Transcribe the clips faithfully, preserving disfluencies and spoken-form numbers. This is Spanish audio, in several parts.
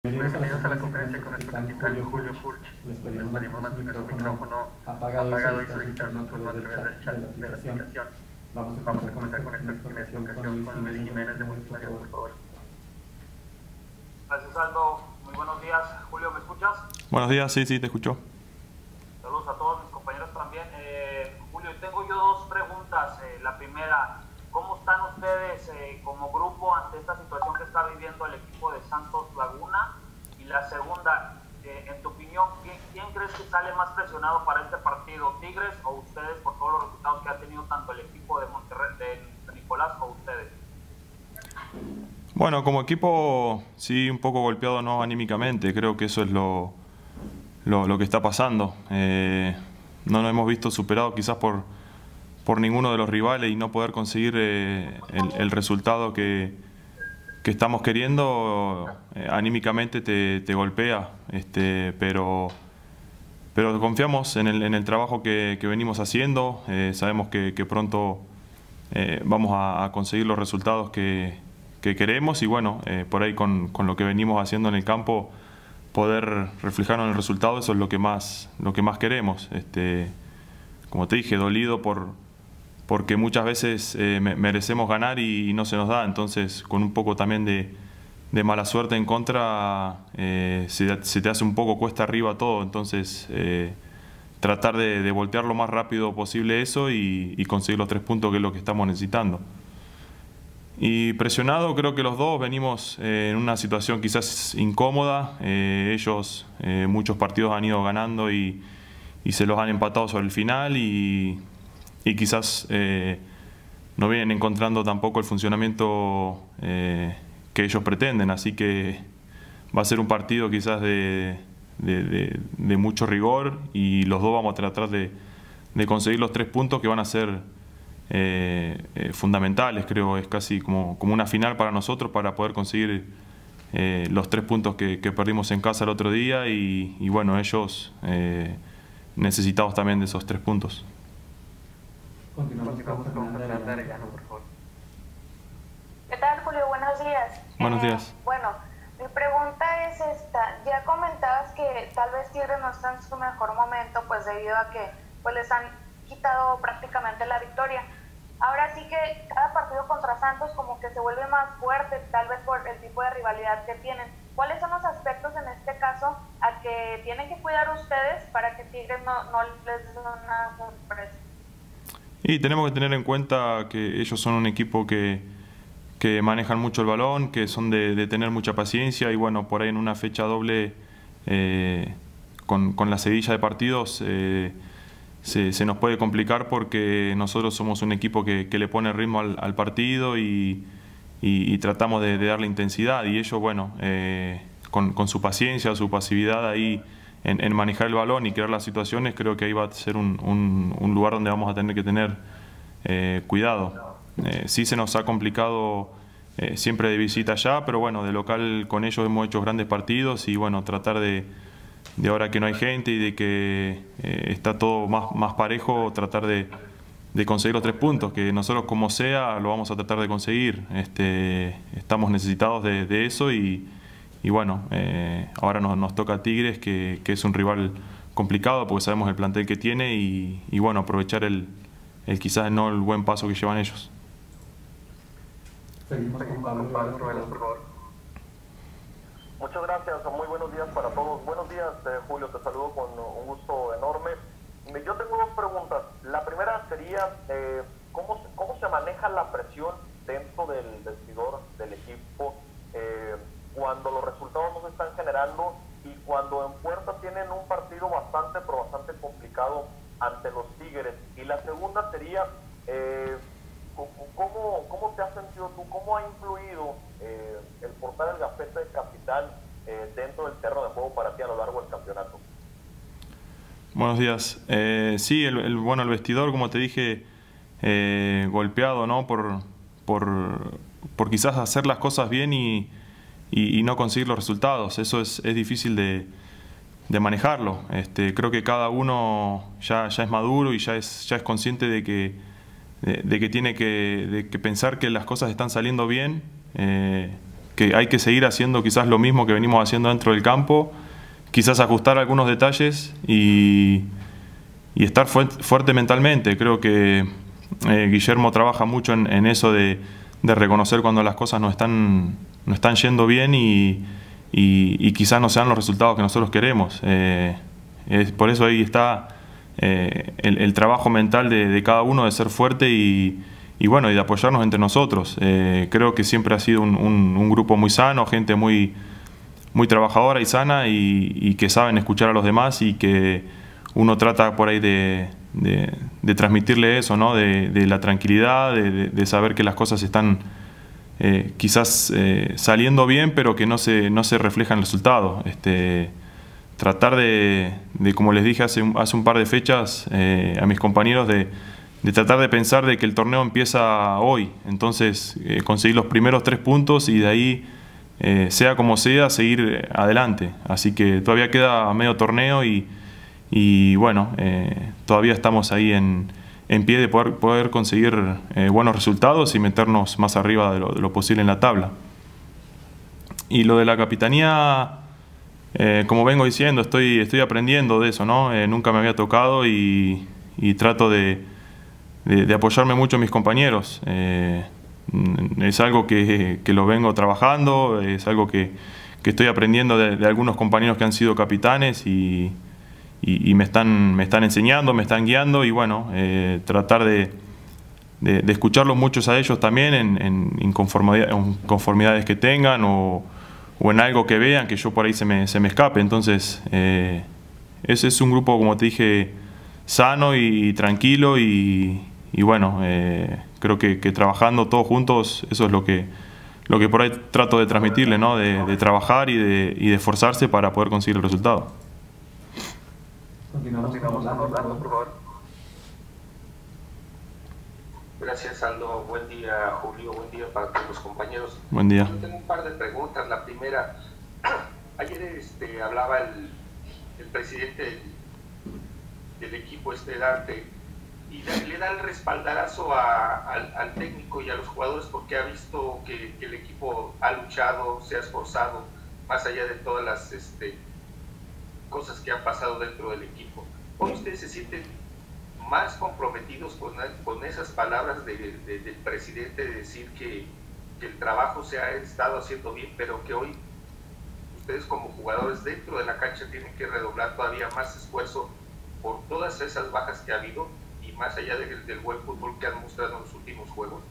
Bienvenidos a la conferencia con nuestro capitán Julio Furch. Les pedimos mantener su micrófono apagado y solicitar su turno a través del chat de la aplicación. Vamos a comenzar con esta ocasión con Luis Jiménez de Multimedia, por favor. Gracias, Aldo. Muy buenos días. Julio, ¿me escuchas? Buenos días, sí, sí, te escucho. Saludos a todos mis compañeros también. Eh, Julio, tengo yo dos preguntas. Eh, la primera, ¿cómo están ustedes eh, como grupo ante esta situación que está viviendo el equipo de Santos Laguna? Y la segunda, eh, en tu opinión, ¿quién, ¿quién crees que sale más presionado para este partido? ¿Tigres o ustedes, por todos los resultados que ha tenido tanto el equipo de Monterrey, de San Nicolás, o ustedes? Bueno, como equipo sí un poco golpeado, no anímicamente, creo que eso es lo, lo, lo que está pasando. Eh, no nos hemos visto superados quizás por, por ninguno de los rivales y no poder conseguir eh, el, el resultado que, que estamos queriendo, eh, anímicamente te, te golpea, este, pero, pero confiamos en el, en el trabajo que, que venimos haciendo. Eh, sabemos que, que pronto eh, vamos a, a conseguir los resultados que que queremos y bueno, eh, por ahí con, con lo que venimos haciendo en el campo, poder reflejarlo en el resultado, eso es lo que más, lo que más queremos. Este, como te dije, dolido por, porque muchas veces eh, merecemos ganar y, y no se nos da, entonces con un poco también de, de mala suerte en contra, eh, se, se te hace un poco cuesta arriba todo, entonces eh, tratar de, de voltear lo más rápido posible eso y, y conseguir los tres puntos, que es lo que estamos necesitando. Y presionado, creo que los dos venimos eh, en una situación quizás incómoda. Eh, ellos eh, muchos partidos han ido ganando y, y se los han empatado sobre el final y, y quizás eh, no vienen encontrando tampoco el funcionamiento eh, que ellos pretenden. Así que va a ser un partido quizás de, de, de, de mucho rigor y los dos vamos a tratar de, de conseguir los tres puntos que van a ser Eh, eh, fundamentales. Creo es casi como, como una final para nosotros para poder conseguir eh, los tres puntos que, que perdimos en casa el otro día y, y bueno, ellos eh, necesitados también de esos tres puntos. Continuamos con Fernanda Arellano, por favor. ¿Qué tal, Julio? Buenos días. Buenos eh, días. Bueno, mi pregunta es esta. Ya comentabas que tal vez Tigres no está en su mejor momento, pues debido a que pues les han quitado prácticamente la victoria. Ahora sí que cada partido contra Santos como que se vuelve más fuerte, tal vez por el tipo de rivalidad que tienen. ¿Cuáles son los aspectos en este caso a que tienen que cuidar ustedes para que Tigres no, no les dé una sorpresa? Y tenemos que tener en cuenta que ellos son un equipo que, que manejan mucho el balón, que son de, de tener mucha paciencia y bueno, por ahí en una fecha doble eh, con, con la seguidilla de partidos eh, Se, se nos puede complicar porque nosotros somos un equipo que, que le pone ritmo al, al partido y, y, y tratamos de, de darle intensidad y ellos, bueno, eh, con, con su paciencia, su pasividad ahí en, en manejar el balón y crear las situaciones, creo que ahí va a ser un, un, un lugar donde vamos a tener que tener eh, cuidado. Eh, sí se nos ha complicado eh, siempre de visita allá, pero bueno, de local con ellos hemos hecho grandes partidos y bueno, tratar de de ahora que no hay gente y de que eh, está todo más, más parejo, tratar de, de conseguir los tres puntos, que nosotros como sea lo vamos a tratar de conseguir. Este, estamos necesitados de, de eso y, y bueno, eh, ahora nos, nos toca a Tigres, que, que es un rival complicado porque sabemos el plantel que tiene y, y bueno, aprovechar el, el quizás no el buen paso que llevan ellos. Seguimos con Pablo Ruelas, por favor. Muchas gracias, muy buenos días para todos. Buenos días, eh, Julio, te saludo con un gusto enorme. Yo tengo dos preguntas. La primera sería, eh, ¿cómo, ¿cómo se maneja la presión dentro del vestidor del equipo eh, cuando los resultados no se están generando y cuando en puerta tienen un partido bastante, pero bastante complicado ante los Tigres? Y la segunda sería, eh, ¿Cómo, ¿Cómo te has sentido tú? ¿Cómo ha influido eh, el portar el gafete de capitán eh, dentro del terreno de juego para ti a lo largo del campeonato? Buenos días. Eh, sí, el, el, bueno, el vestidor, como te dije, eh, golpeado, ¿no? Por, por, por quizás hacer las cosas bien y, y, y no conseguir los resultados. Eso es, es difícil de, de manejarlo. Este, creo que cada uno ya, ya es maduro y ya es, ya es consciente de que De, de que tiene que, de que pensar que las cosas están saliendo bien, eh, que hay que seguir haciendo quizás lo mismo que venimos haciendo dentro del campo, quizás ajustar algunos detalles y, y estar fu fuerte mentalmente. Creo que eh, Guillermo trabaja mucho en, en eso de, de reconocer cuando las cosas no están, no están yendo bien y, y, y quizás no sean los resultados que nosotros queremos. Eh, es, por eso ahí está eh, el, el trabajo mental de, de cada uno, de ser fuerte y, y bueno, y de apoyarnos entre nosotros. Eh, creo que siempre ha sido un, un, un grupo muy sano, gente muy, muy trabajadora y sana y, y que saben escuchar a los demás y que uno trata por ahí de, de, de transmitirle eso, ¿no? De, de la tranquilidad, de, de, de saber que las cosas están eh, quizás eh, saliendo bien, pero que no se, no se refleja en el resultado. Este, tratar de, de, como les dije hace, hace un par de fechas eh, a mis compañeros, de, de tratar de pensar de que el torneo empieza hoy. Entonces, eh, conseguir los primeros tres puntos y de ahí, eh, sea como sea, seguir adelante. Así que todavía queda medio torneo y, y bueno, eh, todavía estamos ahí en, en pie de poder, poder conseguir eh, buenos resultados y meternos más arriba de lo, de lo posible en la tabla. Y lo de la capitanía, eh, como vengo diciendo, estoy, estoy aprendiendo de eso, ¿no? Eh, nunca me había tocado y, y trato de, de, de apoyarme mucho en mis compañeros. Eh, es algo que, que lo vengo trabajando, es algo que, que estoy aprendiendo de, de algunos compañeros que han sido capitanes y, y, y me, están, me están enseñando, me están guiando y bueno, eh, tratar de, de, de escucharlos muchos a ellos también en, en inconformidad, en conformidades que tengan o, o en algo que vean que yo por ahí se me, se me escape. Entonces, eh, ese es un grupo, como te dije, sano y tranquilo y, y bueno, eh, creo que, que trabajando todos juntos, eso es lo que, lo que por ahí trato de transmitirle, ¿no? De, de trabajar y de, y de esforzarse para poder conseguir el resultado. Continuamos con Orlando, Orlando, por favor. Gracias, Aldo. Buen día, Julio. Buen día para todos los compañeros. Buen día. Yo tengo un par de preguntas. La primera, ayer este, hablaba el, el presidente del, del equipo, este Dante, y le da el respaldarazo a, al, al técnico y a los jugadores porque ha visto que, que el equipo ha luchado, se ha esforzado, más allá de todas las este, cosas que han pasado dentro del equipo. ¿Cómo ustedes se sienten más comprometidos con, con esas palabras de, de, del presidente de decir que, que el trabajo se ha estado haciendo bien, pero que hoy ustedes como jugadores dentro de la cancha tienen que redoblar todavía más esfuerzo por todas esas bajas que ha habido y más allá del, del buen fútbol que han mostrado en los últimos juegos?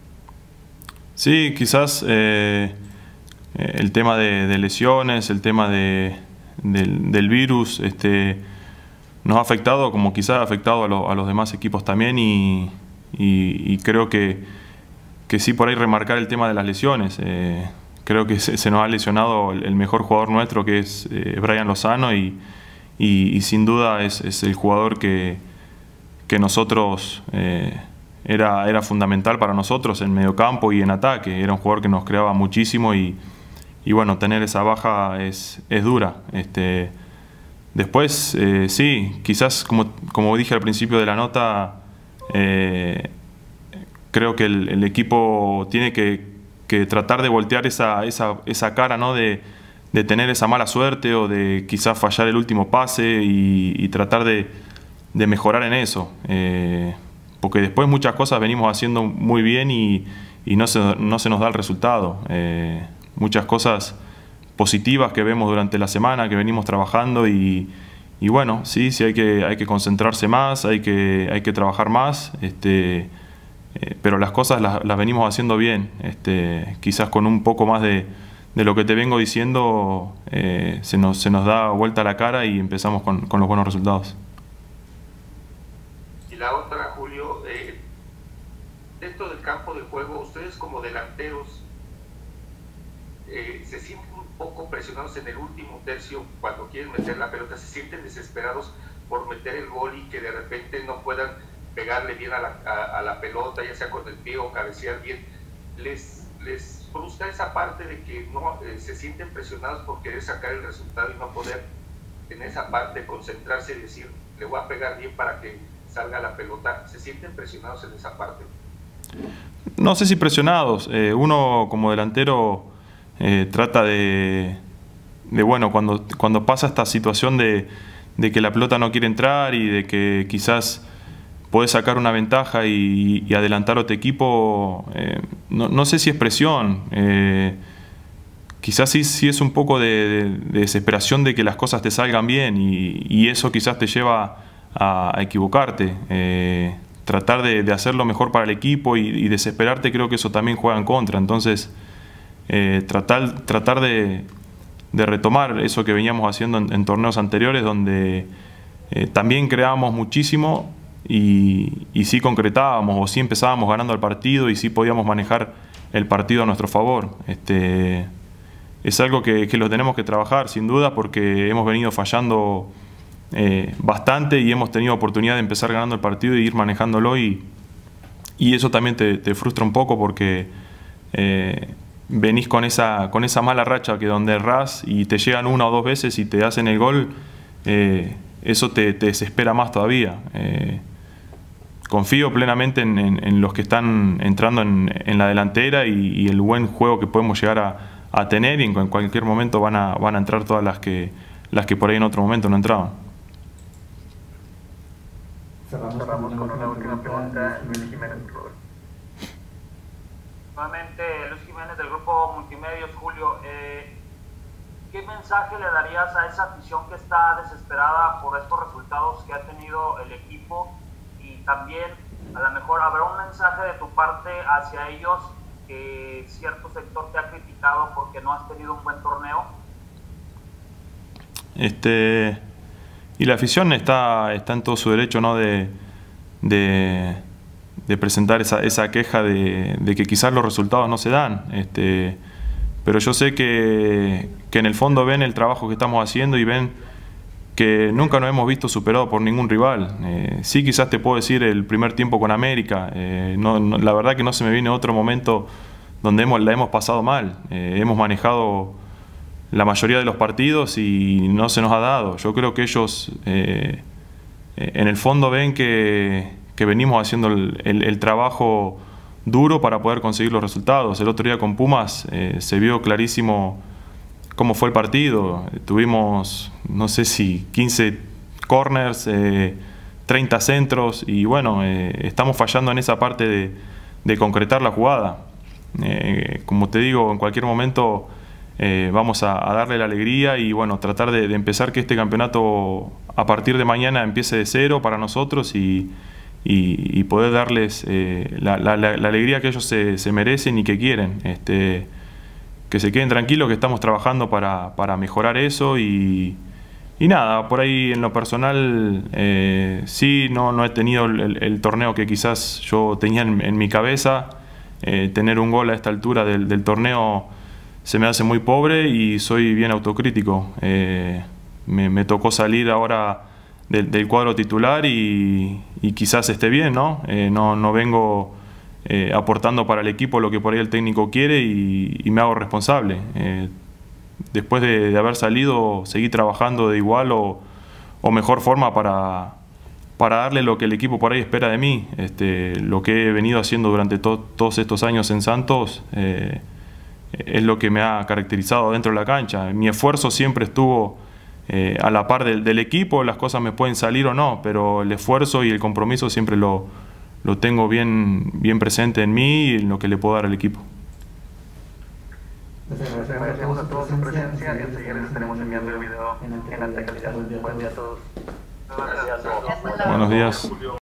Sí, quizás eh, el tema de, de lesiones, el tema de, del, del virus, este, nos ha afectado, como quizás ha afectado a, lo, a los demás equipos también y, y, y creo que, que sí por ahí remarcar el tema de las lesiones. Eh, creo que se, se nos ha lesionado el, el mejor jugador nuestro, que es eh, Brian Lozano y, y, y sin duda es, es el jugador que, que nosotros eh, era, era fundamental para nosotros en mediocampo y en ataque. Era un jugador que nos creaba muchísimo y, y bueno, tener esa baja es, es dura. Este, después, eh, sí, quizás como, como dije al principio de la nota, eh, creo que el, el equipo tiene que, que tratar de voltear esa, esa, esa cara, ¿no? de, de tener esa mala suerte o de quizás fallar el último pase y, y tratar de, de mejorar en eso. Eh, porque después muchas cosas venimos haciendo muy bien y, y no, se, no se nos da el resultado. Eh, muchas cosas positivas que vemos durante la semana, que venimos trabajando y, y bueno, sí, sí hay que, hay que concentrarse más, hay que, hay que trabajar más, este, eh, pero las cosas las, las venimos haciendo bien. Este, quizás con un poco más de, de lo que te vengo diciendo, eh, se, nos, se nos da vuelta la cara y empezamos con, con los buenos resultados. Y la otra, Julio, eh, dentro del campo de juego, ustedes como delanteros, Eh, se sienten un poco presionados en el último tercio cuando quieren meter la pelota, se sienten desesperados por meter el gol y que de repente no puedan pegarle bien a la, a, a la pelota, ya sea con el pie o cabecear bien. ¿Les, les frustra esa parte de que no eh, se sienten presionados por querer sacar el resultado y no poder en esa parte concentrarse y decir, le voy a pegar bien para que salga la pelota? ¿Se sienten presionados en esa parte? No sé si presionados. Eh, uno como delantero eh, trata de, de, bueno, cuando, cuando pasa esta situación de, de que la pelota no quiere entrar y de que quizás podés sacar una ventaja y, y adelantar a tu equipo, eh, no, no sé si es presión, eh, quizás sí, sí es un poco de, de, de desesperación de que las cosas te salgan bien y, y eso quizás te lleva a, a equivocarte. Eh, tratar de, de hacer lo mejor para el equipo y, y desesperarte, creo que eso también juega en contra. Entonces, eh, tratar, tratar de, de retomar eso que veníamos haciendo en, en torneos anteriores, donde eh, también creábamos muchísimo y, y sí concretábamos o sí empezábamos ganando el partido y sí podíamos manejar el partido a nuestro favor. Este, es algo que, que lo tenemos que trabajar sin duda, porque hemos venido fallando eh, bastante y hemos tenido oportunidad de empezar ganando el partido y ir manejándolo, y, y eso también te, te frustra un poco porque eh, venís con esa, con esa mala racha que donde errás y te llegan una o dos veces y te hacen el gol, eh, eso te, te desespera más todavía. Eh, confío plenamente en, en, en los que están entrando en, en la delantera y, y el buen juego que podemos llegar a, a tener, y en cualquier momento van a, van a entrar todas las que, las que por ahí en otro momento no entraban. Cerramos, Cerramos con una última pregunta, Luis Jiménez, por favor. Nuevamente, Luis Jiménez del Grupo Multimedios. Julio, eh, ¿qué mensaje le darías a esa afición que está desesperada por estos resultados que ha tenido el equipo? Y también, a lo mejor, habrá un mensaje de tu parte hacia ellos, que cierto sector te ha criticado porque no has tenido un buen torneo. Este, y la afición está, está en todo su derecho, ¿no?, de, de, de presentar esa, esa queja de, de que quizás los resultados no se dan. Este, pero yo sé que, que en el fondo ven el trabajo que estamos haciendo y ven que nunca nos hemos visto superados por ningún rival. Eh, sí, quizás te puedo decir el primer tiempo con América. Eh, no, no, la verdad que no se me viene otro momento donde hemos, la hemos pasado mal. Eh, hemos manejado la mayoría de los partidos y no se nos ha dado. Yo creo que ellos eh, en el fondo ven que, que venimos haciendo el, el, el trabajo duro para poder conseguir los resultados. El otro día con Pumas eh, se vio clarísimo cómo fue el partido. Tuvimos, no sé si quince corners, eh, treinta centros, y bueno, eh, estamos fallando en esa parte de, de concretar la jugada. Eh, como te digo, en cualquier momento eh, vamos a, a darle la alegría y bueno, tratar de, de empezar que este campeonato a partir de mañana empiece de cero para nosotros y, y, y poder darles eh, la, la, la alegría que ellos se, se merecen y que quieren. Este, que se queden tranquilos, que estamos trabajando para, para mejorar eso y, y nada, por ahí en lo personal eh, sí, no, no he tenido el, el torneo que quizás yo tenía en, en mi cabeza. Eh, tener un gol a esta altura del, del torneo se me hace muy pobre y soy bien autocrítico. Eh, me, me tocó salir ahora del, del cuadro titular y, y quizás esté bien, ¿no? Eh, no, no vengo Eh, aportando para el equipo lo que por ahí el técnico quiere y, y me hago responsable. Eh, después de, de haber salido, seguí trabajando de igual o, o mejor forma para, para darle lo que el equipo por ahí espera de mí. Este, lo que he venido haciendo durante to, todos estos años en Santos eh, es lo que me ha caracterizado dentro de la cancha. Mi esfuerzo siempre estuvo eh, a la par del, del equipo. Las cosas me pueden salir o no, pero el esfuerzo y el compromiso siempre lo lo tengo bien, bien presente en mí y en lo que le puedo dar al equipo. Les agradecemos a todos su presencia y enseguida les estaremos enviando el video en alta calidad. Buen día a todos. Gracias. Buenos días.